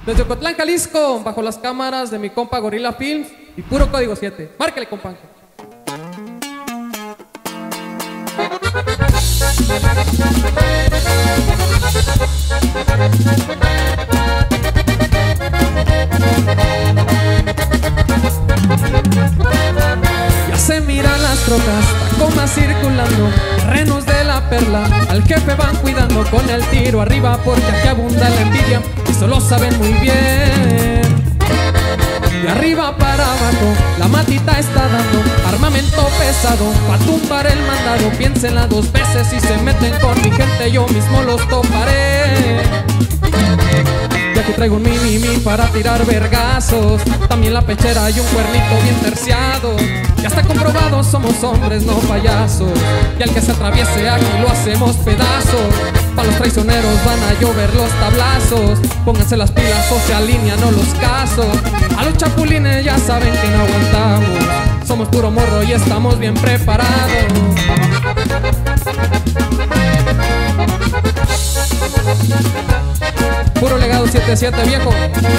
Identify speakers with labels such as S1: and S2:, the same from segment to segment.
S1: Desde Ocotlán, Jalisco, bajo las cámaras de mi compa Gorilla Films y puro código 7. Márquele, compa. Ya se miran las trocas, tacomas circulando, terrenos de la perla, al jefe van cuidando con el tiro arriba porque aquí abunda la envidia y eso lo saben muy bien. De arriba para abajo, la matita está dando armamento pesado pa' tumbar el mandado. Piénsenla dos veces si se meten con mi gente, yo mismo los toparé. Y aquí traigo un mini para tirar vergazos, también la pechera y un cuernito bien terciado. Ya está comprobado, somos hombres, no payasos, y al que se atraviese aquí lo hacemos pedazos. Pa' los traicioneros van a llover los tablazos, pónganse las pilas o se alinean o los casos. A los chapulines ya saben que no aguantamos, somos puro morro y estamos bien preparados. Puro legado 7-7, viejo.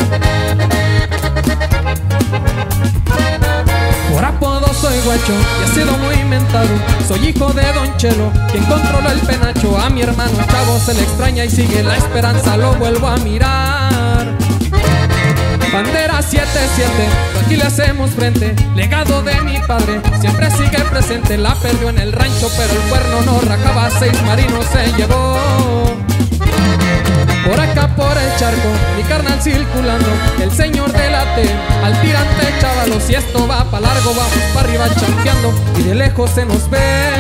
S1: Por apodo soy guacho y he sido muy inventado. Soy hijo de Don Chelo, quien controla el penacho. A mi hermano Chavo se le extraña y sigue la esperanza, lo vuelvo a mirar. Bandera 7-7, aquí le hacemos frente. Legado de mi padre, siempre sigue presente. La perdió en el rancho, pero el cuerno no rajaba. 6 marinos se llevó. Por acá por el charco, mi carnal circulando, el señor de la T, al tirante chavalos. Y esto va pa' largo, vamos pa' arriba champeando, y de lejos se nos ve.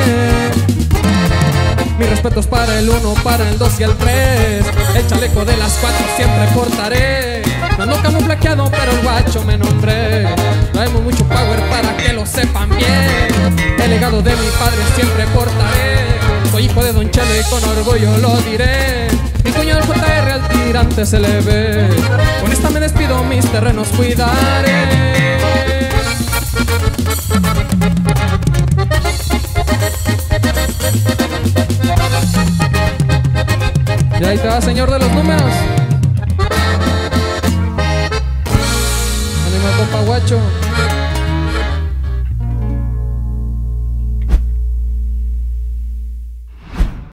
S1: Mis respetos para el 1, para el 2 y el 3. El chaleco de las 4 siempre portaré. No ando camuflajeado, pero el guacho me nombré. Traemos mucho power para que lo sepan bien. El legado de mi padre siempre portaré. Soy hijo de Don Chelo y con orgullo lo diré. Mi cuñado del JR al tirante se le ve. Con esta me despido, mis terrenos cuidaré. Y ahí te va, señor de los números. Anima, compa guacho.